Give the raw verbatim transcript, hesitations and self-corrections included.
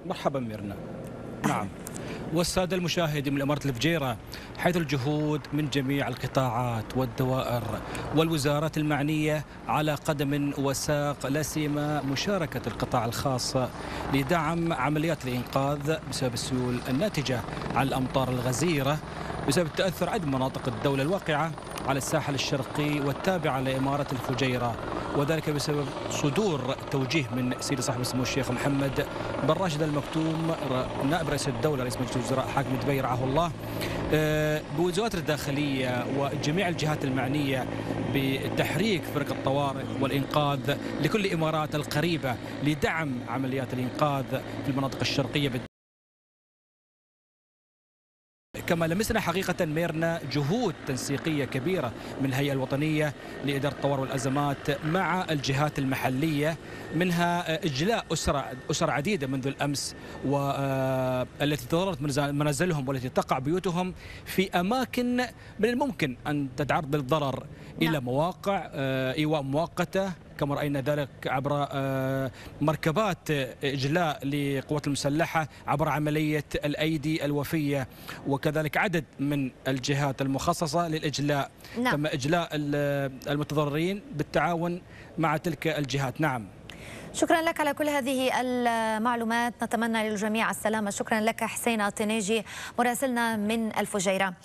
مرحبا ميرنا. نعم، والسادة المشاهدين من إمارة الفجيرة، حيث الجهود من جميع القطاعات والدوائر والوزارات المعنية على قدم وساق، لا سيما مشاركة القطاع الخاص لدعم عمليات الإنقاذ بسبب السيول الناتجة عن الأمطار الغزيرة بسبب تأثر عدة مناطق الدولة الواقعة على الساحل الشرقي والتابعة لإمارة الفجيرة، وذلك بسبب صدور توجيه من سيدي صاحب السمو الشيخ محمد بن راشد آل مكتوم نائب رئيس الدولة رئيس مجلس الوزراء حاكم دبي رعاه الله بوزارة الداخلية وجميع الجهات المعنية بتحريك فرق الطوارئ والإنقاذ لكل الإمارات القريبة لدعم عمليات الإنقاذ في المناطق الشرقية. كما لمسنا حقيقة ميرنا جهود تنسيقية كبيرة من الهيئة الوطنية لإدارة الطوارئ والأزمات مع الجهات المحلية، منها إجلاء أسرة أسر عديدة منذ الأمس والتي تضررت منازلهم والتي تقع بيوتهم في أماكن من الممكن أن تتعرض للضرر إلى مواقع إيواء مؤقتة، كما رأينا ذلك عبر مركبات إجلاء للقوات المسلحة عبر عملية الأيدي الوفية، وكذلك عدد من الجهات المخصصة للإجلاء. نعم. تم إجلاء المتضررين بالتعاون مع تلك الجهات. نعم. شكرا لك على كل هذه المعلومات، نتمنى للجميع السلامة. شكرا لك حسين الطنيجي مراسلنا من الفجيرة.